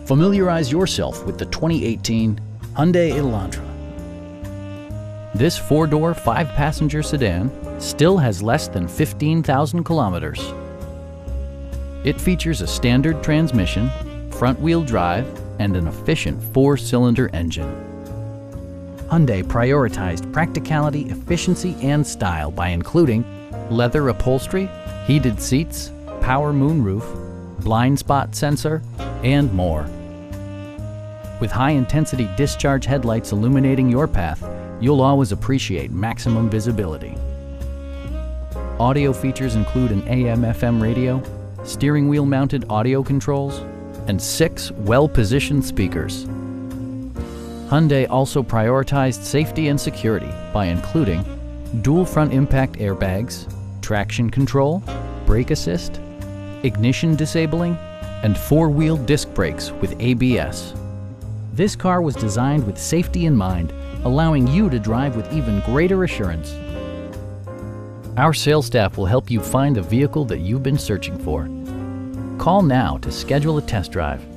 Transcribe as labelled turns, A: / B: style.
A: Familiarize yourself with the 2018 Hyundai Elantra. This four-door, five-passenger sedan still has less than 15,000 kilometers. It features a standard transmission, front-wheel drive, and an efficient four-cylinder engine. Hyundai prioritized practicality, efficiency, and style by including leather upholstery, heated seats, power moonroof, blind spot sensor, and more. With high-intensity discharge headlights illuminating your path, you'll always appreciate maximum visibility. Audio features include an AM/FM radio, steering wheel mounted audio controls, and 6 well-positioned speakers. Hyundai also prioritized safety and security by including dual front impact airbags, traction control, brake assist, ignition disabling, and 4-wheel disc brakes with ABS. This car was designed with safety in mind, allowing you to drive with even greater assurance. Our sales staff will help you find the vehicle that you've been searching for. Call now to schedule a test drive.